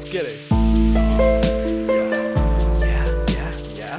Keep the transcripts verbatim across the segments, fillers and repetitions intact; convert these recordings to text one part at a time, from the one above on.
let's get it. Yeah, yeah, yeah,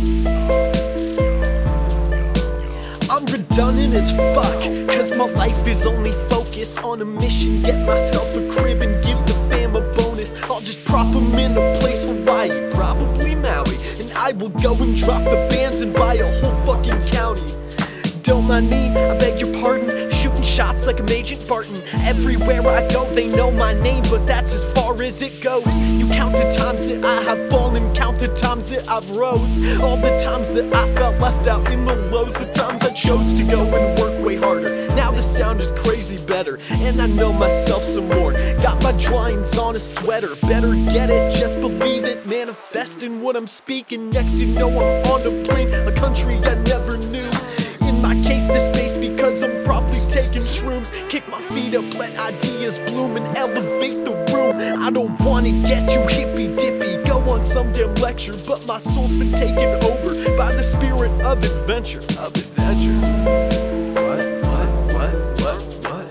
yeah. I'm redundant as fuck, cause my life is only focused on a mission. Get myself a crib and give the fam a bonus. I'll just prop them in a place Hawaii, probably Maui, and I will go and drop the bands and buy a whole fucking county. Don't mind me, I beg your pardon, shooting shots like I'm Agent Barton. Everywhere I go they know my name, but that's as far as it goes. You count the times that I have fallen, count the times that I've rose. All the times that I felt left out in the lows, the times I chose to go and work way harder. Now the sound is crazy better, and I know myself some more. Got my drawings on a sweater, better get it, just believe it. Manifesting what I'm speaking, next you know I'm on a plane, a country I never knew. In my case, this space because I'm probably taking shrooms. Kick my feet up, let ideas bloom and elevate the room. I don't wanna get too hippy dippy, go on some damn lecture, but my soul's been taken over by the spirit of adventure. Of adventure. What? What? What? What? What?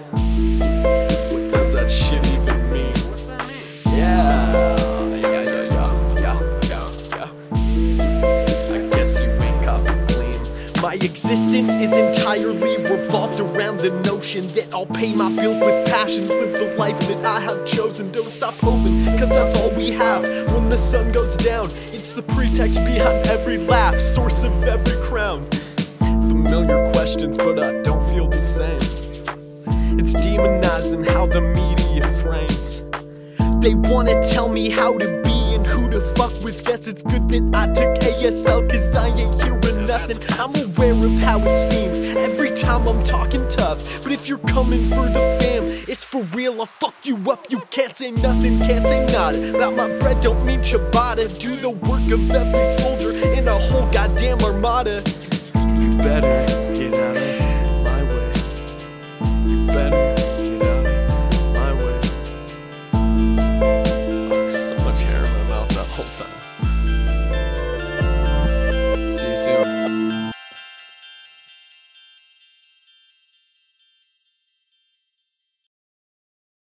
What does that shit even mean? What's that mean? Yeah. Yeah, yeah, yeah, yeah, yeah, yeah. I guess you ain't copy clean. My existence is entirely revolved around the notion that I'll pay my bills with passions, live the life that I have chosen. Don't stop hoping, cause that's all we have. When the sun goes down, it's the pretext behind every laugh, source of every crown. Familiar questions, but I don't feel the same. It's demonizing how the media frames. They wanna tell me how to be and who to fuck with. Guess it's good that I took A S L, cause I ain't hearing nothing. I'm aware of how it seems every time I'm talking tough, but if you're coming for the fam, it's for real, I'll fuck you up. You can't say nothing, can't say nada about my bread, don't mean ciabatta. Do the work of every soldier in a whole goddamn armada. You better get out of my way. You better get out of my way. Fuck, so much hair in my mouth that whole time.